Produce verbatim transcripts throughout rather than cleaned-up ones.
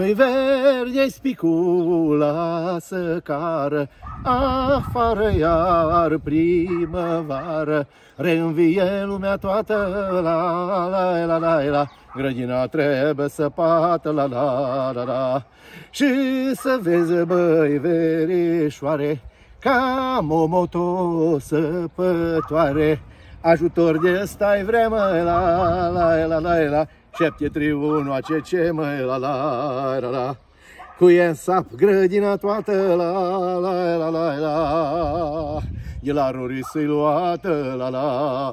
Măi verde spicula să cară, afară iar primăvară, reînvie lumea toată, la la la la la, grădina trebuie săpată, la la la la. Și să vezi, băi verișoare, cam o moto săpătoare, ajutor de stai vreme, la la la la la, șapte trei unu a ce ce mă, la la la la, cu e în sap grădina toată, la la la la la, de la ruri să-i luată, la la.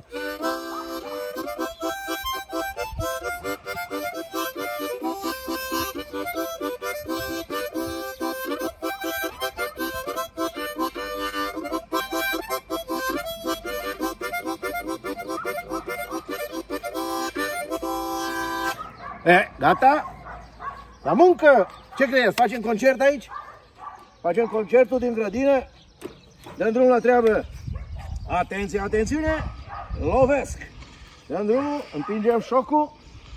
E, gata? La muncă! Ce crezi? Facem concert aici? Facem concertul din grădină? Dăm drumul la treabă! Atenție, atențiune! Lovesc! Dăm drumul, împingem șocul.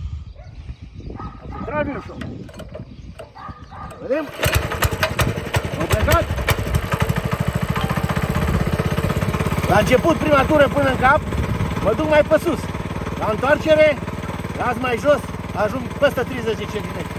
Tragem șocul. Vedem? Am plecat? La început, prima tură până în cap, mă duc mai pe sus. La întoarcere, las mai jos, ajung peste treizeci de centimetri.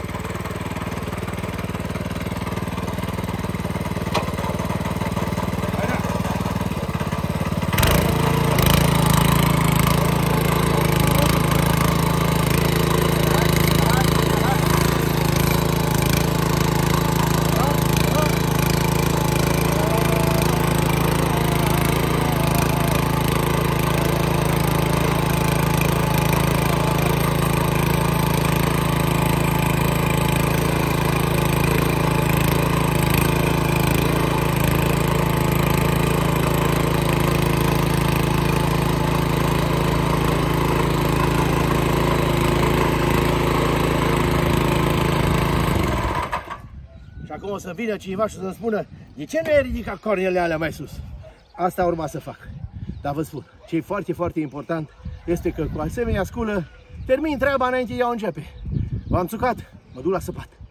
Acum o să vină cineva și să-mi spună: de ce nu ai ridicat cornele alea mai sus? Asta urma să fac. Dar vă spun, ce e foarte, foarte important este că cu asemenea sculă termin treaba înainte de a o începe. V-am țucat, mă duc la săpat.